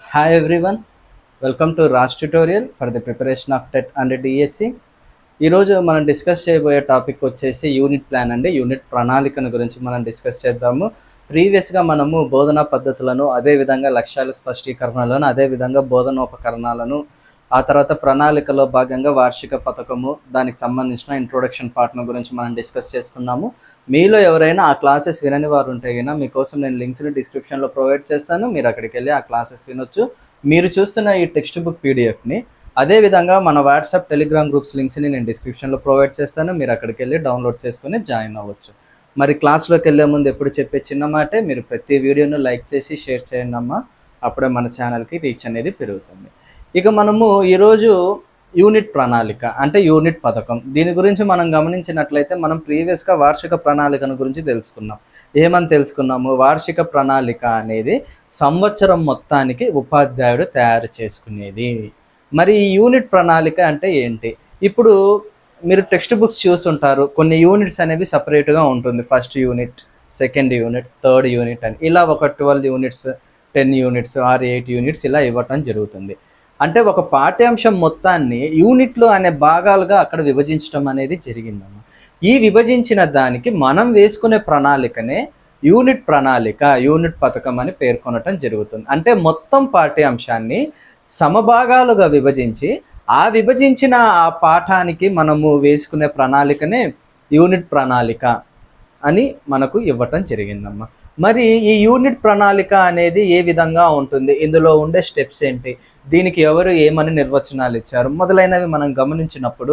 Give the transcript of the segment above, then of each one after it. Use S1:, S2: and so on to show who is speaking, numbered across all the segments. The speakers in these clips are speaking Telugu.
S1: Hi everyone, welcome to Raj tutorial for the preparation of TET and DSC. ఈరోజు మనం డిస్కస్ చేయబోయే టాపిక్ వచ్చేసి యూనిట్ ప్లాన్ అండి. యూనిట్ ప్రణాళికను గురించి మనం డిస్కస్ చేద్దాము. ప్రీవియస్గా మనము బోధనా పద్ధతులను, అదేవిధంగా లక్ష్యాల స్పష్టీకరణలను, అదేవిధంగా బోధనోపకరణాలను, ఆ తర్వాత ప్రణాళికలో భాగంగా వార్షిక పథకము, దానికి సంబంధించిన ఇంట్రొడక్షన్ పార్ట్ను గురించి మనం డిస్కస్ చేసుకున్నాము. మీలో ఎవరైనా ఆ క్లాసెస్ వినని వారు ఉంటే కనుక మీకోసం నేను లింక్స్ని డిస్క్రిప్షన్లో ప్రొవైడ్ చేస్తాను. మీరు అక్కడికి వెళ్ళి ఆ క్లాసెస్ వినొచ్చు. మీరు చూస్తున్న ఈ టెక్స్ట్ బుక్ పీడిఎఫ్ని అదేవిధంగా మన వాట్సాప్ టెలిగ్రామ్ గ్రూప్స్ లింక్స్ని నేను డిస్క్రిప్షన్లో ప్రొవైడ్ చేస్తాను. మీరు అక్కడికి వెళ్ళి డౌన్లోడ్ చేసుకుని జాయిన్ అవ్వచ్చు. మరి క్లాస్లోకి వెళ్ళే ముందు ఎప్పుడు చెప్పే చిన్న మాటే, మీరు ప్రతి వీడియోను లైక్ చేసి షేర్ చేయండి అమ్మా. అప్పుడే మన ఛానల్కి రీచ్ అనేది పెరుగుతుంది. ఇక మనము ఈరోజు యూనిట్ ప్రణాళిక అంటే యూనిట్ పథకం, దీని గురించి మనం గమనించినట్లయితే మనం ప్రీవియస్గా వార్షిక ప్రణాళికను గురించి తెలుసుకున్నాం. ఏమని తెలుసుకున్నాము? వార్షిక ప్రణాళిక అనేది సంవత్సరం మొత్తానికి ఉపాధ్యాయుడు తయారు చేసుకునేది. మరి ఈ యూనిట్ ప్రణాళిక అంటే ఏంటి? ఇప్పుడు మీరు టెక్స్ట్ బుక్స్ చూస్తుంటారు, కొన్ని యూనిట్స్ అనేవి సపరేట్గా ఉంటుంది. First unit, second unit, third unit అని ఇలా ఒక 12 యూనిట్స్, 10 యూనిట్స్ ఆర్ 8 యూనిట్స్ ఇలా ఇవ్వటం జరుగుతుంది. అంటే ఒక పాఠ్యాంశం మొత్తాన్ని యూనిట్లు అనే భాగాలుగా అక్కడ విభజించడం అనేది జరిగిందమ్మ. ఈ విభజించిన దానికి మనం వేసుకునే ప్రణాళికనే యూనిట్ ప్రణాళిక, యూనిట్ పథకం అని పేర్కొనటం జరుగుతుంది. అంటే మొత్తం పాఠ్యాంశాన్ని సమభాగాలుగా విభజించి ఆ విభజించిన ఆ పాఠానికి మనము వేసుకునే ప్రణాళికనే యూనిట్ ప్రణాళిక అని మనకు ఇవ్వటం జరిగిందమ్మ. మరి ఈ యూనిట్ ప్రణాళిక అనేది ఏ విధంగా ఉంటుంది, ఇందులో ఉండే స్టెప్స్ ఏంటి, దీనికి ఎవరు ఏమని నిర్వచనాలు ఇచ్చారు మొదలైనవి మనం గమనించినప్పుడు,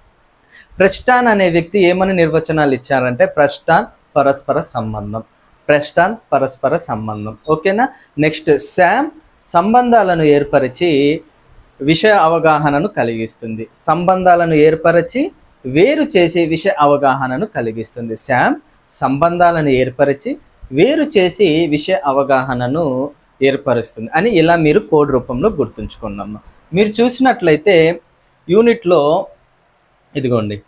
S1: ప్రెస్టాన్ అనే వ్యక్తి ఏమని నిర్వచనాలు ఇచ్చారంటే ప్రెస్టాన్ పరస్పర సంబంధం, ప్రెస్టాన్ పరస్పర సంబంధం. ఓకేనా? నెక్స్ట్ శామ్ సంబంధాలను ఏర్పరిచి విషయ అవగాహనను కలిగిస్తుంది. సంబంధాలను ఏర్పరిచి వేరు చేసి విషయ అవగాహనను కలిగిస్తుంది. శామ్ సంబంధాలను ఏర్పరిచి వేరు చేసి విషయ అవగాహనను ఏర్పరుస్తుంది అని ఇలా మీరు కోడ్ రూపంలో గుర్తుంచుకున్నాము. మీరు చూసినట్లయితే యూనిట్లో ఇదిగోండి,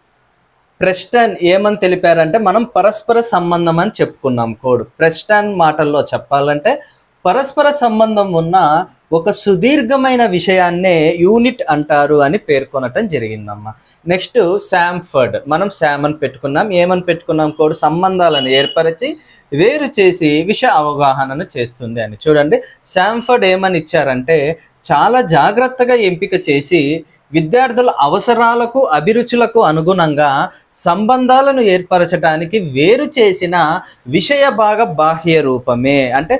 S1: ప్రెస్టాన్ ఏమని తెలిపారంటే మనం పరస్పర సంబంధం అని చెప్పుకున్నాం. కోడ్ ప్రెస్టాన్ మాటల్లో చెప్పాలంటే పరస్పర సంబంధం ఉన్న ఒక సుదీర్ఘమైన విషయాన్నే యూనిట్ అంటారు అని పేర్కొనటం జరిగిందమ్మా. నెక్స్ట్ శాంఫర్డ్, మనం శామ్ అని పెట్టుకున్నాం. ఏమని పెట్టుకున్నాం? కోడ్ సంబంధాలను ఏర్పరిచి వేరు చేసి విషయ అవగాహనను చేస్తుంది అని. చూడండి, శాంఫర్డ్ ఏమని ఇచ్చారంటే చాలా జాగ్రత్తగా ఎంపిక చేసి విద్యార్థుల అవసరాలకు, అభిరుచులకు అనుగుణంగా సంబంధాలను ఏర్పరచడానికి వేరు చేసిన విషయ భాగ బాహ్య రూపమే. అంటే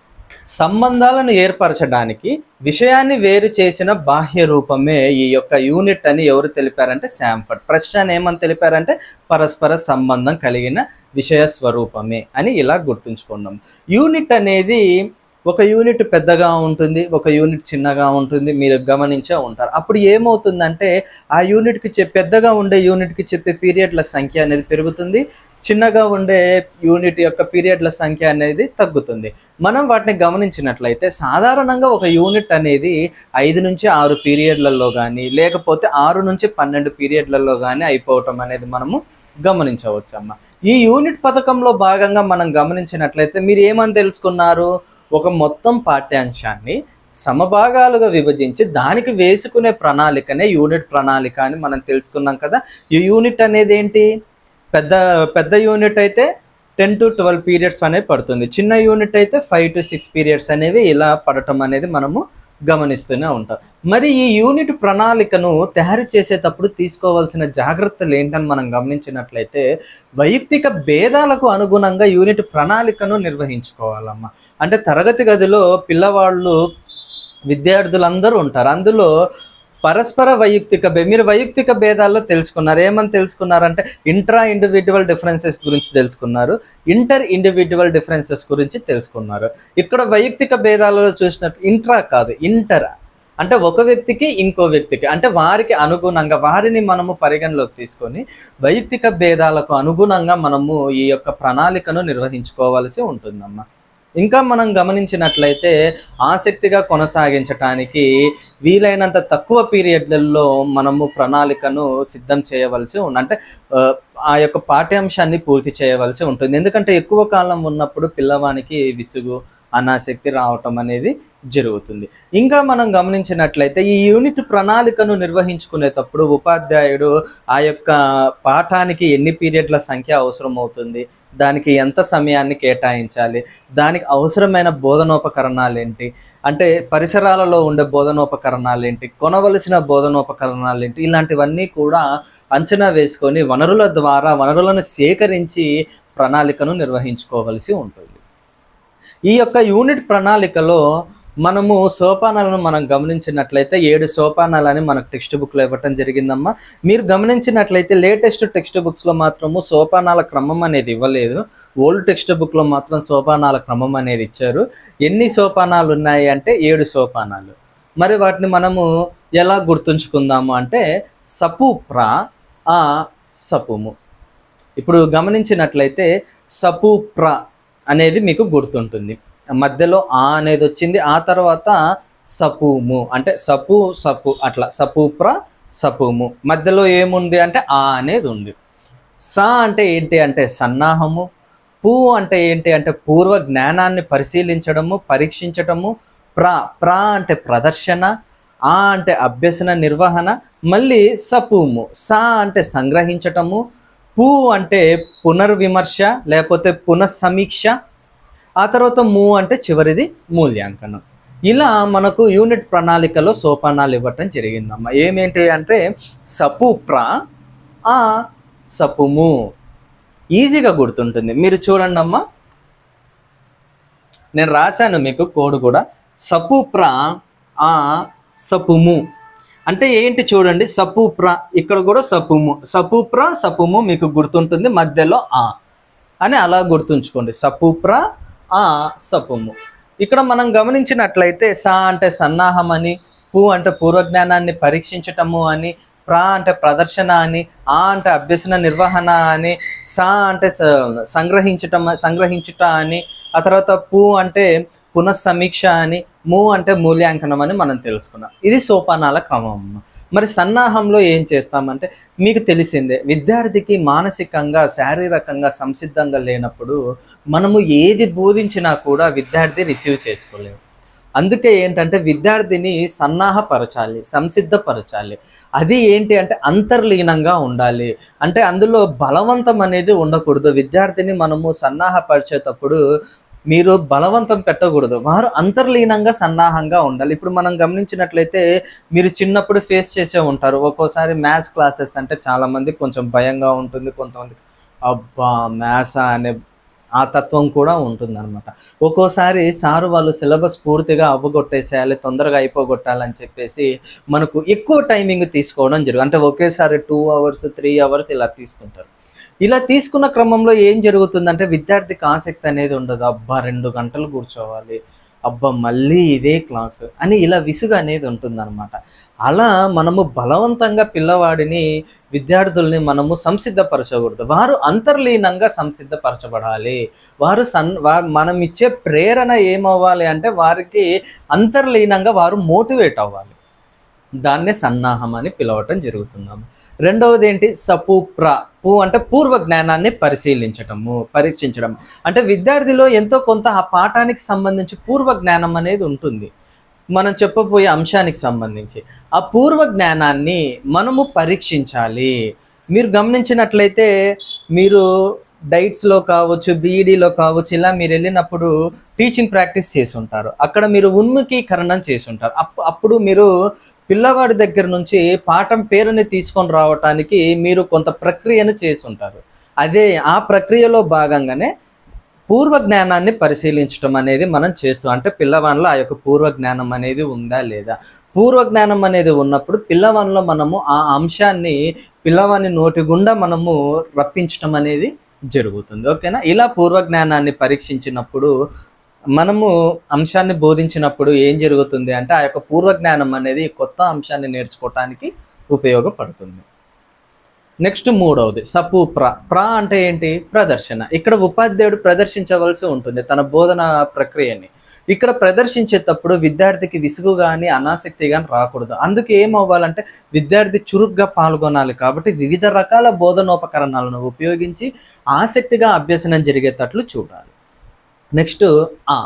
S1: సంబంధాలను ఏర్పరచడానికి విషయాన్ని వేరు చేసిన బాహ్య రూపమే ఈ యొక్క యూనిట్ అని ఎవరు తెలిపారంటే శాంఫర్డ్. ప్రెస్టాన్ ఏమని తెలిపారంటే పరస్పర సంబంధం కలిగిన విషయ స్వరూపమే అని ఇలా గుర్తుంచుకున్నాం. యూనిట్ అనేది ఒక యూనిట్ పెద్దగా ఉంటుంది, ఒక యూనిట్ చిన్నగా ఉంటుంది, మీరు గమనించే ఉంటారు. అప్పుడు ఏమవుతుందంటే ఆ యూనిట్కి పెద్దగా ఉండే యూనిట్కి చెప్పే పీరియడ్ల సంఖ్య అనేది పెరుగుతుంది, చిన్నగా ఉండే యూనిట్ యొక్క పీరియడ్ల సంఖ్య అనేది తగ్గుతుంది. మనం వాటిని గమనించినట్లయితే సాధారణంగా ఒక యూనిట్ అనేది 5 నుంచి 6 పీరియడ్లలో కానీ లేకపోతే 6 నుంచి 12 పీరియడ్లలో కానీ అయిపోవటం అనేది మనము గమనించవచ్చు అమ్మ. ఈ యూనిట్ పథకంలో భాగంగా మనం గమనించినట్లయితే మీరు ఏమని తెలుసుకున్నారు? ఒక మొత్తం పాఠ్యాంశాన్ని సమభాగాలుగా విభజించి దానికి వేసుకునే ప్రణాళికనే యూనిట్ ప్రణాళిక అని మనం తెలుసుకున్నాం కదా. ఈ యూనిట్ అనేది ఏంటి? పెద్ద యూనిట్ అయితే 10 to 12 పీరియడ్స్ అనేవి పడుతుంది. చిన్న యూనిట్ అయితే 5 to 6 పీరియడ్స్ అనేవి ఇలా పడటం అనేది మనము గమనిస్తూనే ఉంటాం. మరి ఈ యూనిట్ ప్రణాళికను తయారు చేసేటప్పుడు తీసుకోవాల్సిన జాగ్రత్తలు ఏంటని మనం గమనించినట్లయితే వైయక్తిక భేదాలకు అనుగుణంగా యూనిట్ ప్రణాళికను నిర్వహించుకోవాలమ్మా. అంటే తరగతి గదిలో పిల్లవాళ్ళు, విద్యార్థులందరూ ఉంటారు. అందులో పరస్పర మీరు వైయక్తిక భేదాల్లో తెలుసుకున్నారు. ఏమని తెలుసుకున్నారంటే ఇంట్రా ఇండివిజువల్ డిఫరెన్సెస్ గురించి తెలుసుకున్నారు, ఇంటర్ ఇండివిజువల్ డిఫరెన్సెస్ గురించి తెలుసుకున్నారు. ఇక్కడ వైయక్తిక భేదాలలో చూసినట్టు ఇంట్రా కాదు, ఇంటర్ అంటే ఒక వ్యక్తికి ఇంకో వ్యక్తికి, అంటే వారికి అనుగుణంగా వారిని మనము పరిగణలోకి తీసుకొని వైయక్తిక భేదాలకు అనుగుణంగా మనము ఈ యొక్క ప్రణాళికను నిర్వహించుకోవాల్సి ఉంటుందమ్మా. ఇంకా మనం గమనించినట్లయితే ఆసక్తిగా కొనసాగించడానికి వీలైనంత తక్కువ పీరియడ్లలో మనము ప్రణాళికను సిద్ధం చేయవలసి ఉంది. అంటే ఆ యొక్క పాఠ్యాంశాన్ని పూర్తి చేయవలసి ఉంటుంది. ఎందుకంటే ఎక్కువ కాలం ఉన్నప్పుడు పిల్లవానికి విసుగు, అనాసక్తి రావటం అనేది జరుగుతుంది. ఇంకా మనం గమనించినట్లయితే ఈ యూనిట్ ప్రణాళికను నిర్వహించుకునేటప్పుడు ఉపాధ్యాయుడు ఆ యొక్క పాఠానికి ఎన్ని పీరియడ్ల సంఖ్య అవసరం అవుతుంది, దానికి ఎంత సమయాన్ని కేటాయించాలి, దానికి అవసరమైన బోధనోపకరణాలు ఏంటి, అంటే పరిసరాలలో ఉండే బోధనోపకరణాలు ఏంటి, కొనవలసిన బోధనోపకరణాలు ఏంటి, ఇలాంటివన్నీ కూడా అంచనా వేసుకొని వనరుల ద్వారా వనరులను సేకరించి ప్రణాళికను నిర్వహించుకోవలసి ఉంటుంది. ఈ యొక్క యూనిట్ ప్రణాళికలో మనము సోపానాలను మనం గమనించినట్లయితే 7 సోపానాలని మనకు టెక్స్ట్ బుక్లో ఇవ్వటం జరిగిందమ్మా. మీరు గమనించినట్లయితే లేటెస్ట్ టెక్స్ట్ బుక్స్లో మాత్రము సోపానాల క్రమం అనేది ఇవ్వలేదు. ఓల్డ్ టెక్స్ట్ బుక్లో మాత్రం సోపానాల క్రమం అనేది ఇచ్చారు. ఎన్ని సోపానాలు ఉన్నాయి అంటే 7 సోపానాలు. మరి వాటిని మనము ఎలా గుర్తుంచుకుందాము అంటే సపు ప్ర ఆ సపుము. ఇప్పుడు గమనించినట్లయితే సపు ప్ర అనేది మీకు గుర్తుంటుంది. మధ్యలో ఆ అనేది వచ్చింది, ఆ తర్వాత సపుము అంటే సపు సపు అట్లా సపు ప్ర సపుము. మధ్యలో ఏముంది అంటే ఆ అనేది ఉంది. స అంటే ఏంటి అంటే సన్నాహము. పు అంటే ఏంటి అంటే పూర్వ జ్ఞానాన్ని పరిశీలించడము, పరీక్షించటము. ప్ర అంటే ప్రదర్శన. ఆ అంటే అభ్యసన నిర్వహణ. మళ్ళీ సపుము. స అంటే సంగ్రహించటము. పు అంటే పునర్విమర్శ లేకపోతే పునఃసమీక్ష. ఆ తర్వాత ము అంటే చివరిది మూల్యాంకనం. ఇలా మనకు యూనిట్ ప్రణాళికలో సోపానాలు ఇవ్వటం జరిగిందమ్మా. ఏమేంటి అంటే సపు ప్ర ఆ సపుము. ఈజీగా గుర్తుంటుంది. మీరు చూడండి అమ్మా, నేను రాశాను మీకు కోడ్ కూడా. సపు ప్ర ఆ సపుము అంటే ఏంటి చూడండి. సపు ప్ర ఇక్కడ కూడా సపుము, సపు ప్ర సపుము మీకు గుర్తుంటుంది, మధ్యలో ఆ అని అలా గుర్తుంచుకోండి. సపు ప్ర ఆ సపుము. ఇక్కడ మనం గమనించినట్లయితే స అంటే సన్నాహం అని, పు అంటే పూర్వజ్ఞానాన్ని పరీక్షించటము అని, ప్ర అంటే ప్రదర్శన అని, ఆ అంటే అభ్యసన నిర్వహణ అని, స అంటే సంగ్రహించుట అని, ఆ తర్వాత పు అంటే పునఃసమీక్ష అని, ము అంటే మూల్యాంకనం అని మనం తెలుసుకున్నాం. ఇది సోపానాల క్రమం. మరి సన్నాహంలో ఏం చేస్తామంటే మీకు తెలిసిందే, విద్యార్థికి మానసికంగా శారీరకంగా సంసిద్ధంగా లేనప్పుడు మనము ఏది బోధించినా కూడా విద్యార్థి రిసీవ్ చేసుకోలేము. అందుకే ఏంటంటే విద్యార్థిని సన్నాహపరచాలి, సంసిద్ధపరచాలి. అది ఏంటి అంటే అంతర్లీనంగా ఉండాలి. అంటే అందులో బలవంతం అనేది ఉండకూడదు. విద్యార్థిని మనము సన్నాహపరిచేటప్పుడు మీరు బలవంతం పెట్టకూడదు, వారు అంతర్లీనంగా సన్నాహంగా ఉండాలి. ఇప్పుడు మనం గమనించినట్లయితే మీరు చిన్నప్పుడు ఫేస్ చేసే ఉంటారు. ఒక్కోసారి మ్యాథ్స్ క్లాసెస్ అంటే చాలామంది కొంచెం భయంగా ఉంటుంది, కొంతమంది అబ్బా మ్యాథ్స్ అనే ఆ తత్వం కూడా ఉంటుందన్నమాట. ఒక్కోసారి సారు వాళ్ళు సిలబస్ పూర్తిగా అవ్వగొట్టేసేయాలి, తొందరగా అయిపోగొట్టాలని చెప్పేసి మనకు ఎక్కువ టైమింగ్ తీసుకోవడం జరుగుతుంది. అంటే ఒకేసారి 2 అవర్స్ 3 అవర్స్ ఇలా తీసుకుంటారు. ఇలా తీసుకున్న క్రమంలో ఏం జరుగుతుందంటే విద్యార్థికి ఆసక్తి అనేది ఉండదు. అబ్బా 2 గంటలు కూర్చోవాలి, అబ్బా మళ్ళీ ఇదే క్లాసు అని ఇలా విసుగు అనేది ఉంటుందన్నమాట. అలా మనము బలవంతంగా పిల్లవాడిని విద్యార్థుల్ని మనము సంసిద్ధపరచకూడదు. వారు అంతర్లీనంగా సంసిద్ధపరచబడాలి. మనం ఇచ్చే ప్రేరణ ఏమవ్వాలి అంటే వారికి అంతర్లీనంగా వారు మోటివేట్ అవ్వాలి. దాన్నే సన్నాహం అని పిలవటం జరుగుతున్నాము. రెండవది ఏంటి సపు ప్ర. పు అంటే పూర్వ జ్ఞానాన్ని పరీక్షించడం. అంటే విద్యార్థిలో ఎంతో కొంత ఆ పాఠానికి సంబంధించి పూర్వ జ్ఞానం అనేది ఉంటుంది, మనం చెప్పబోయే అంశానికి సంబంధించి. ఆ పూర్వ జ్ఞానాన్ని మనము పరీక్షించాలి. మీరు గమనించినట్లయితే మీరు డైట్స్లో కావచ్చు, బీఈడీలో కావచ్చు, ఇలా మీరు వెళ్ళినప్పుడు టీచింగ్ ప్రాక్టీస్ చేసి ఉంటారు. అక్కడ మీరు ఉన్ముఖీకరణం చేసి ఉంటారు. అప్పుడు మీరు పిల్లవాడి దగ్గర నుంచి పాఠం పేరుని తీసుకొని రావటానికి మీరు కొంత ప్రక్రియను చేసి ఉంటారు. అదే ఆ ప్రక్రియలో భాగంగానే పూర్వ జ్ఞానాన్ని పరిశీలించడం అనేది మనం చేస్తాం. అంటే పిల్లవాడిలో ఆ యొక్క పూర్వ జ్ఞానం అనేది ఉందా లేదా. పూర్వ జ్ఞానం అనేది ఉన్నప్పుడు పిల్లవాడిలో మనము ఆ అంశాన్ని పిల్లవాని నోటి గుండా మనము రప్పించడం అనేది జరుగుతుంది. ఓకేనా. ఇలా పూర్వ జ్ఞానాన్ని పరీక్షించినప్పుడు మనము అంశాన్ని బోధించినప్పుడు ఏం జరుగుతుంది అంటే ఆ యొక్క పూర్వ జ్ఞానం అనేది కొత్త అంశాన్ని నేర్చుకోవటానికి ఉపయోగపడుతుంది. నెక్స్ట్ మూడవది సపు ప్ర. ప్ర అంటే ఏంటి? ప్రదర్శన. ఇక్కడ ఉపాధ్యాయుడు ప్రదర్శించవలసి ఉంటుంది తన బోధన ప్రక్రియని. ఇక్కడ ప్రదర్శించేటప్పుడు విద్యార్థికి విసుగు కానీ అనాసక్తి కానీ రాకూడదు. అందుకే ఏమవ్వాలంటే విద్యార్థి చురుగ్గా పాల్గొనాలి. కాబట్టి వివిధ రకాల బోధనోపకరణాలను ఉపయోగించి ఆసక్తిగా అభ్యసనం జరిగేటట్లు చూడాలి. నెక్స్ట్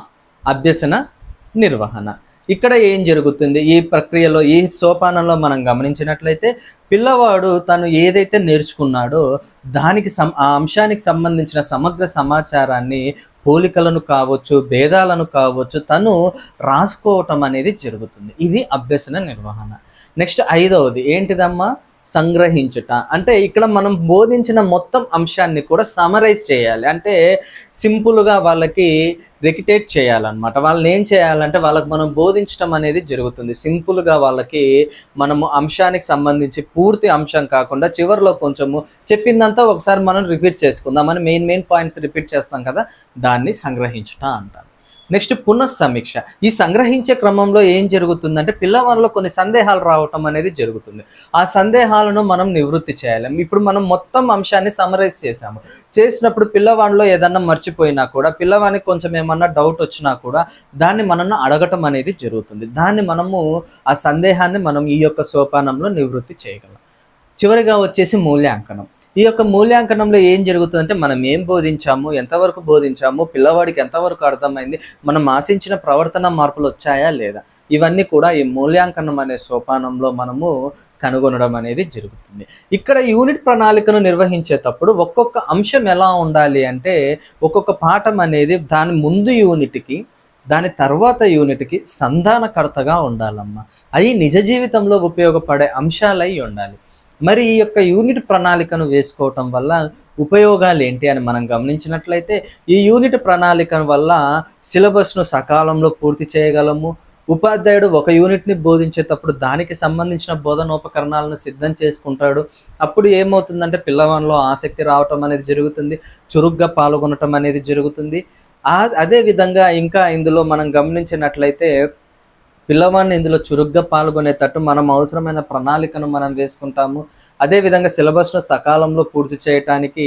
S1: అభ్యసన నిర్వహణ. ఇక్కడ ఏం జరుగుతుంది ఈ ప్రక్రియలో, ఈ సోపానంలో మనం గమనించినట్లయితే పిల్లవాడు తను ఏదైతే నేర్చుకున్నాడో దానికి ఆ అంశానికి సంబంధించిన సమగ్ర సమాచారాన్ని, పోలికలను కావచ్చు, భేదాలను కావచ్చు, తను రాసుకోవటం అనేది జరుగుతుంది. ఇది అభ్యసన నిర్వహణ. నెక్స్ట్ 5వది ఏంటిదమ్మా? సంగ్రహించుట. అంటే ఇక్కడ మనం బోధించిన మొత్తం అంశాన్ని కూడా సమరైజ్ చేయాలి. అంటే సింపుల్గా వాళ్ళకి రికిటేట్ చేయాలన్నమాట. వాళ్ళని ఏం చేయాలంటే వాళ్ళకి మనం బోధించడం అనేది జరుగుతుంది. సింపుల్గా వాళ్ళకి మనము అంశానికి సంబంధించి పూర్తి అంశం కాకుండా చివరిలో కొంచెము చెప్పిందంతా ఒకసారి మనం రిపీట్ చేసుకుందాం. మనం మెయిన్ పాయింట్స్ రిపీట్ చేస్తాం కదా, దాన్ని సంగ్రహించుట అంటారు. నెక్స్ట్ పునఃసమీక్ష. ఈ సంగ్రహించే క్రమంలో ఏం జరుగుతుందంటే పిల్లవాళ్ళలో కొన్ని సందేహాలు రావటం అనేది జరుగుతుంది. ఆ సందేహాలను మనం నివృత్తి చేయాలి. ఇప్పుడు మనం మొత్తం అంశాన్ని సమరైజ్ చేసినప్పుడు పిల్లవాడిలో ఏదన్నా మర్చిపోయినా కూడా, పిల్లవానికి కొంచెం ఏమన్నా డౌట్ వచ్చినా కూడా దాన్ని మనం అడగటం అనేది జరుగుతుంది. దాన్ని మనము ఆ సందేహాన్ని మనం ఈ యొక్క సోపానంలో నివృత్తి చేయగలం. చివరిగా వచ్చేసి మూల్యాంకనం. ఈ యొక్క మూల్యాంకనంలో ఏం జరుగుతుందంటే మనం ఏం బోధించాము, ఎంతవరకు బోధించాము, పిల్లవాడికి ఎంతవరకు అర్థమైంది, మనం ఆశించిన ప్రవర్తన మార్పులు వచ్చాయా లేదా, ఇవన్నీ కూడా ఈ మూల్యాంకనం అనే సోపానంలో మనము కనుగొనడం అనేది జరుగుతుంది. ఇక్కడ యూనిట్ ప్రణాళికను నిర్వహించేటప్పుడు ఒక్కొక్క అంశం ఎలా ఉండాలి అంటే ఒక్కొక్క పాఠం అనేది దాని ముందు యూనిట్కి, దాని తర్వాత యూనిట్కి సంధానకర్తగా ఉండాలమ్మా. అవి నిజ జీవితంలో ఉపయోగపడే అంశాలై ఉండాలి. మరి ఈ యొక్క యూనిట్ ప్రణాళికను వేసుకోవటం వల్ల ఉపయోగాలు ఏంటి అని మనం గమనించినట్లయితే ఈ యూనిట్ ప్రణాళిక వల్ల సిలబస్ను సకాలంలో పూర్తి చేయగలము. ఉపాధ్యాయుడు ఒక యూనిట్ని బోధించేటప్పుడు దానికి సంబంధించిన బోధనోపకరణాలను సిద్ధం చేసుకుంటాడు. అప్పుడు ఏమవుతుందంటే పిల్లవాడిలో ఆసక్తి రావటం అనేది జరుగుతుంది, చురుగ్గా పాల్గొనటం అనేది జరుగుతుంది. అదేవిధంగా ఇంకా ఇందులో మనం గమనించినట్లయితే పిల్లవాడిని ఇందులో చురుగ్గా పాల్గొనేటట్టు మనం అవసరమైన ప్రణాళికను మనం వేసుకుంటాము. అదేవిధంగా సిలబస్ను సకాలంలో పూర్తి చేయటానికి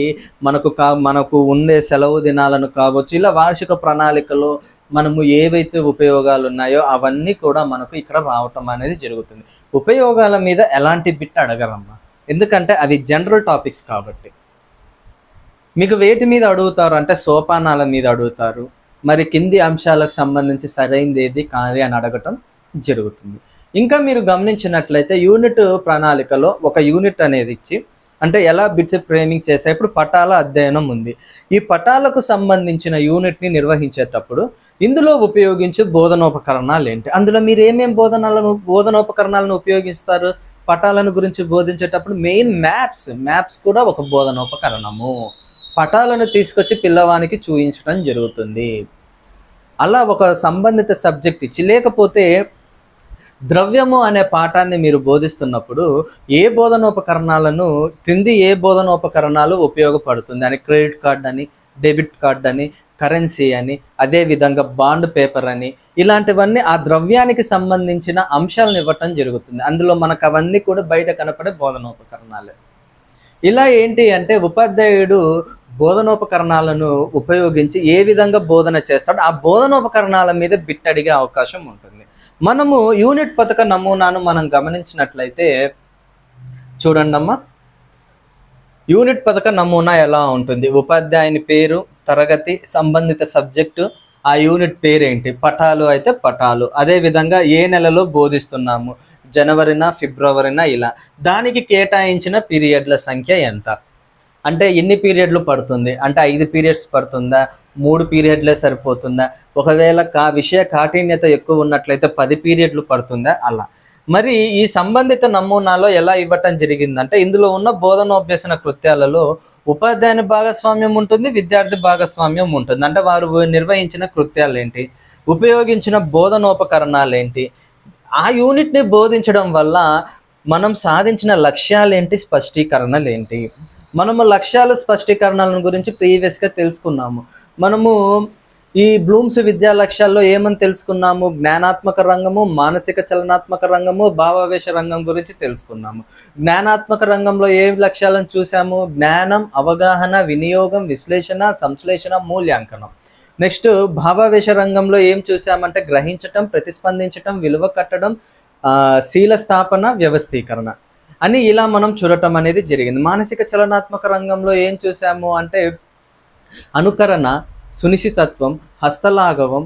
S1: మనకు ఉండే సెలవు దినాలను కావచ్చు, ఇలా వార్షిక ప్రణాళికలో మనము ఏవైతే ఉపయోగాలు ఉన్నాయో అవన్నీ కూడా మనకు ఇక్కడ రావటం అనేది జరుగుతుంది. ఉపయోగాల మీద ఎలాంటి బిట్ అడగరమ్మా, ఎందుకంటే అవి జనరల్ టాపిక్స్ కాబట్టి. మీకు వేటి మీద అడుగుతారు అంటే సోపానాల మీద అడుగుతారు. మరి కింది అంశాలకు సంబంధించి సరైనది ఏది కాదు అని అడగటం జరుగుతుంది. ఇంకా మీరు గమనించినట్లయితే యూనిట్ ప్రణాళికలో ఒక యూనిట్ అనేది ఇచ్చి, అంటే ఎలా బిట్స్ ఫ్రేమింగ్ చేసే ఇప్పుడు పటాల అధ్యయనం ఉంది. ఈ పటాలకు సంబంధించిన యూనిట్ని నిర్వహించేటప్పుడు ఇందులో ఉపయోగించే బోధనోపకరణాలు ఏంటి, అందులో మీరు ఏమేమి బోధనోపకరణాలను ఉపయోగిస్తారు? పటాలను గురించి బోధించేటప్పుడు మెయిన్ మ్యాప్స్ కూడా ఒక బోధనోపకరణము. పటాలను తీసుకొచ్చి పిల్లవానికి చూపించడం జరుగుతుంది. అలా ఒక సంబంధిత సబ్జెక్ట్ ఇచ్చి, లేకపోతే ద్రవ్యము అనే పాఠాన్ని మీరు బోధిస్తున్నప్పుడు ఏ బోధనోపకరణాలను క్రింది ఏ బోధనోపకరణాలు ఉపయోగపడుతుంది అని, క్రెడిట్ కార్డ్ అని, డెబిట్ కార్డ్ అని, కరెన్సీ అని, అదేవిధంగా బాండ్ పేపర్ అని, ఇలాంటివన్నీ ఆ ద్రవ్యానికి సంబంధించిన అంశాలను ఇవ్వటం జరుగుతుంది. అందులో మనకు అవన్నీ కూడా బయట కనపడే బోధనోపకరణాలే. ఇలా ఏంటి అంటే ఉపాధ్యాయుడు బోధనోపకరణాలను ఉపయోగించి ఏ విధంగా బోధన చేస్తాడో ఆ బోధనోపకరణాల మీద బిట్ అడిగే అవకాశం ఉంటుంది. మనము యూనిట్ పథక నమూనాను మనం గమనించినట్లయితే చూడండి అమ్మా, యూనిట్ పథక నమూనా ఎలా ఉంటుంది? ఉపాధ్యాయుని పేరు, తరగతి, సంబంధిత సబ్జెక్టు, ఆ యూనిట్ పేరేంటి, పటాలు అయితే పటాలు, అదేవిధంగా ఏ నెలలో బోధిస్తున్నాము, జనవరినా ఫిబ్రవరినా, ఇలా దానికి కేటాయించిన పీరియడ్ల సంఖ్య ఎంత, అంటే ఎన్ని పీరియడ్లు పడుతుంది, అంటే 5 పీరియడ్స్ పడుతుందా, 3 పీరియడ్లే సరిపోతుందా, ఒకవేళ విషయ కాఠిన్యత ఎక్కువ ఉన్నట్లయితే 10 పీరియడ్లు పడుతుందా, అలా. మరి ఈ సంబంధిత నమూనాలో ఎలా ఇవ్వటం జరిగిందంటే ఇందులో ఉన్న బోధనోభ్యసన కృత్యాలలో ఉపాధ్యాయుని భాగస్వామ్యం ఉంటుంది, విద్యార్థి భాగస్వామ్యం ఉంటుంది. అంటే వారు నిర్వహించిన కృత్యాలు ఏంటి, ఉపయోగించిన బోధనోపకరణాలు ఏంటి, ఆ యూనిట్ని బోధించడం వల్ల మనం సాధించిన లక్ష్యాలేంటి, స్పష్టీకరణలు ఏంటి. మనము లక్ష్యాలు స్పష్టీకరణల గురించి ప్రీవియస్గా తెలుసుకున్నాము. మనము ఈ బ్లూమ్స్ విద్యా లక్ష్యాల్లో ఏమని తెలుసుకున్నాము? జ్ఞానాత్మక రంగము, మానసిక చలనాత్మక రంగము, భావావేశ రంగం గురించి తెలుసుకున్నాము. జ్ఞానాత్మక రంగంలో ఏ లక్ష్యాలను చూసాము? జ్ఞానం, అవగాహన, వినియోగం, విశ్లేషణ, సంశ్లేషణ, మూల్యాంకనం. నెక్స్ట్ భావావేశ రంగంలో ఏం చూసామంటే గ్రహించటం, ప్రతిస్పందించటం, విలువ కట్టడం, శీల స్థాపన, వ్యవస్థీకరణ అని ఇలా మనం చూడటం అనేది జరిగింది. మానసిక చలనాత్మక రంగంలో ఏం చూసాము అంటే అనుకరణ, సునిశితత్వం, హస్తలాఘవం,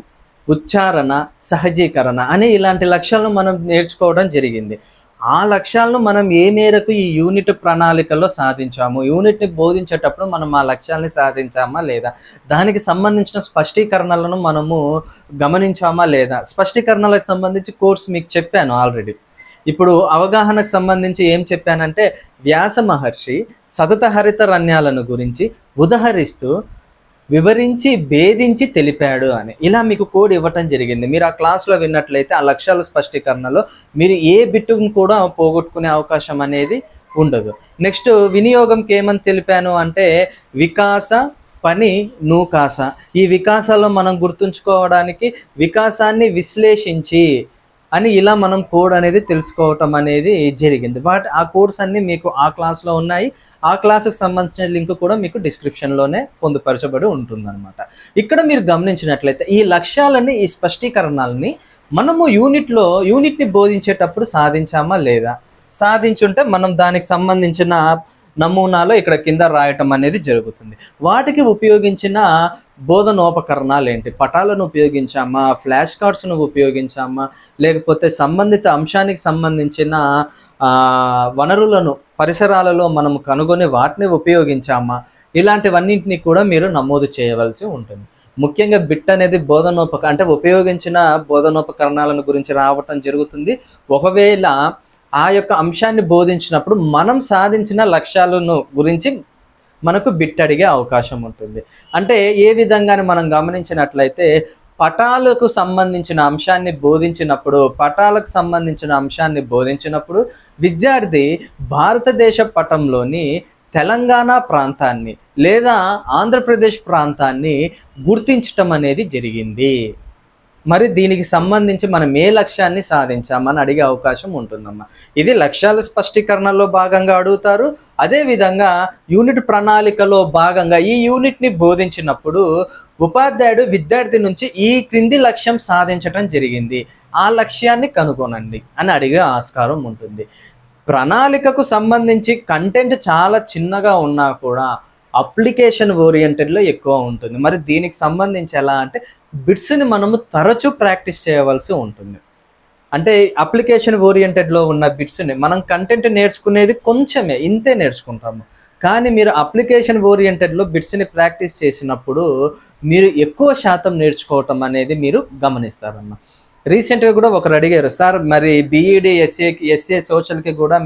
S1: ఉచ్చారణ, సహజీకరణ అనే ఇలాంటి లక్ష్యాలను మనం నేర్చుకోవడం జరిగింది. ఆ లక్ష్యాలను మనం ఏ మేరకు ఈ యూనిట్ ప్రణాళికలో సాధించాము, యూనిట్ని బోధించేటప్పుడు మనం ఆ లక్ష్యాన్ని సాధించామా లేదా, దానికి సంబంధించిన స్పష్టీకరణలను మనము గమనించామా లేదా. స్పష్టీకరణలకు సంబంధించి కోర్స్ మీకు చెప్పాను ఆల్రెడీ. ఇప్పుడు అవగాహనకు సంబంధించి ఏం చెప్పానంటే, వ్యాస మహర్షి సతత హరితరణ్యాలను గురించి ఉదహరిస్తూ వివరించి భేదించి తెలిపాడు అని ఇలా మీకు కోడ్ ఇవ్వటం జరిగింది. మీరు ఆ క్లాస్లో విన్నట్లయితే ఆ లక్ష్యాల స్పష్టీకరణలో మీరు ఏ బిట్టును కూడా పోగొట్టుకునే అవకాశం అనేది ఉండదు. నెక్స్ట్ వినియోగంకి ఏమని తెలిపాను అంటే, వికాస, పని, నూకాస. ఈ వికాసాల్లో మనం గుర్తుంచుకోవడానికి వికాసాన్ని విశ్లేషించి అని ఇలా మనం కోడ్ అనేది తెలుసుకోవటం అనేది జరిగింది. బట్ ఆ కోడ్స్ అన్నీ మీకు ఆ క్లాస్లో ఉన్నాయి. ఆ క్లాసుకు సంబంధించిన లింక్ కూడా మీకు డిస్క్రిప్షన్లోనే పొందుపరచబడి ఉంటుందన్నమాట. ఇక్కడ మీరు గమనించినట్లయితే ఈ లక్ష్యాలని, ఈ స్పష్టీకరణల్ని మనము యూనిట్ని బోధించేటప్పుడు సాధించామా లేదా, సాధించుంటే మనం దానికి సంబంధించిన నమూనాలో ఇక్కడ కింద రాయటం అనేది జరుగుతుంది. వాటికి ఉపయోగించిన బోధనోపకరణాలు ఏంటి, పటాలను ఉపయోగించామా, ఫ్లాష్ కార్డ్స్ను ఉపయోగించామా, లేకపోతే సంబంధిత అంశానికి సంబంధించిన వనరులను పరిసరాలలో మనము కనుగొని వాటిని ఉపయోగించామా, ఇలాంటివన్నింటినీ కూడా మీరు నమోదు చేయవలసి ఉంటుంది. ముఖ్యంగా బిట్ అనేది అంటే ఉపయోగించిన బోధనోపకరణాలను గురించి రావటం జరుగుతుంది. ఒకవేళ ఆ యొక్క అంశాన్ని బోధించినప్పుడు మనం సాధించిన లక్ష్యాలను గురించి మనకు బిట్ అడిగే అవకాశం ఉంటుంది. అంటే ఏ విధంగానే మనం గమనించినట్లయితే పటాలకు సంబంధించిన అంశాన్ని బోధించినప్పుడు విద్యార్థి భారతదేశ పటంలోని తెలంగాణ ప్రాంతాన్ని లేదా ఆంధ్రప్రదేశ్ ప్రాంతాన్ని గుర్తించటం అనేది జరిగింది. మరి దీనికి సంబంధించి మనం ఏ లక్ష్యాన్ని సాధించామని అడిగే అవకాశం ఉంటుందమ్మా. ఇది లక్ష్యాల స్పష్టీకరణలో భాగంగా అడుగుతారు. అదేవిధంగా యూనిట్ ప్రణాళికలో భాగంగా ఈ యూనిట్ని బోధించినప్పుడు ఉపాధ్యాయుడు విద్యార్థి నుంచి ఈ క్రింది లక్ష్యం సాధించటం జరిగింది, ఆ లక్ష్యాన్ని కనుగొనండి అని అడిగే ఆస్కారం ఉంటుంది. ప్రణాళికకు సంబంధించి కంటెంట్ చాలా చిన్నగా ఉన్నా కూడా అప్లికేషన్ ఓరియంటెడ్లో ఎక్కువ ఉంటుంది. మరి దీనికి సంబంధించి ఎలా అంటే, బిట్స్ని మనము తరచూ ప్రాక్టీస్ చేయవలసి ఉంటుంది. అంటే అప్లికేషన్ ఓరియంటెడ్లో ఉన్న బిట్స్ని మనం కంటెంట్ నేర్చుకునేది కొంచెమే, ఇంతే నేర్చుకుంటాము. కానీ మీరు అప్లికేషన్ ఓరియంటెడ్లో బిట్స్ని ప్రాక్టీస్ చేసినప్పుడు మీరు ఎక్కువ శాతం నేర్చుకోవటం అనేది మీరు గమనిస్తారన్న. రీసెంట్గా కూడా ఒకరు అడిగారు, సార్ మరి బీఈడి ఎస్ఏ సోషల్కి కూడా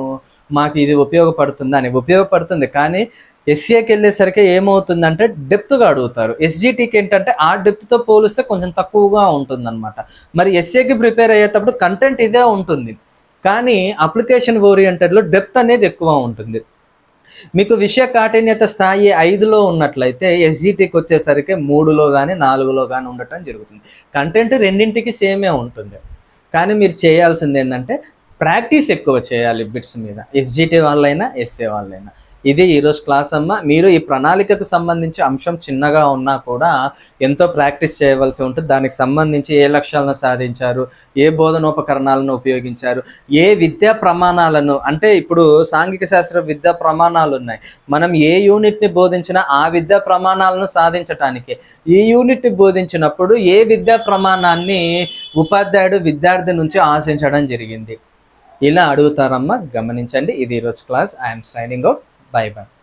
S1: మాకు ఇది ఉపయోగపడుతుంది, కానీ ఎస్ఏకి వెళ్ళేసరికి ఏమవుతుందంటే డెప్త్గా అడుగుతారు. ఎస్జిటికి ఏంటంటే ఆ డెప్త్తో పోలిస్తే కొంచెం తక్కువగా ఉంటుందన్నమాట. మరి ఎస్ఏకి ప్రిపేర్ అయ్యేటప్పుడు కంటెంట్ ఇదే ఉంటుంది, కానీ అప్లికేషన్ ఓరియంటెడ్లో డెప్త్ అనేది ఎక్కువ ఉంటుంది. మీకు విషయ కాఠిన్యత స్థాయి 5లో ఉన్నట్లయితే ఎస్జిటికి వచ్చేసరికి 3లో కానీ 4లో కానీ ఉండటం జరుగుతుంది. కంటెంట్ రెండింటికి సేమే ఉంటుంది, కానీ మీరు చేయాల్సింది ఏంటంటే ప్రాక్టీస్ ఎక్కువ చేయాలి బిట్స్ మీద, ఎస్జిటి వాళ్ళైనా ఎస్ఏ వాళ్ళైనా. ఇది ఈరోజు క్లాస్ అమ్మ. మీరు ఈ ప్రణాళికకు సంబంధించి అంశం చిన్నగా ఉన్నా కూడా ఎంతో ప్రాక్టీస్ చేయవలసి ఉంటుంది. దానికి సంబంధించి ఏ లక్ష్యాలను సాధించారు, ఏ బోధనోపకరణాలను ఉపయోగించారు, ఏ విద్యా ప్రమాణాలను, అంటే ఇప్పుడు సాంఘిక శాస్త్ర విద్యా ప్రమాణాలు ఉన్నాయి. మనం ఏ యూనిట్ని బోధించినా ఆ విద్యా ప్రమాణాలను సాధించటానికి ఈ యూనిట్ని బోధించినప్పుడు ఏ విద్యా ప్రమాణాన్ని ఉపాధ్యాయుడు విద్యార్థి నుంచి ఆశించడం జరిగింది, ఇలా అడుగుతారమ్మా. గమనించండి. ఇది ఈరోజు class. I'm signing out. Bye bye.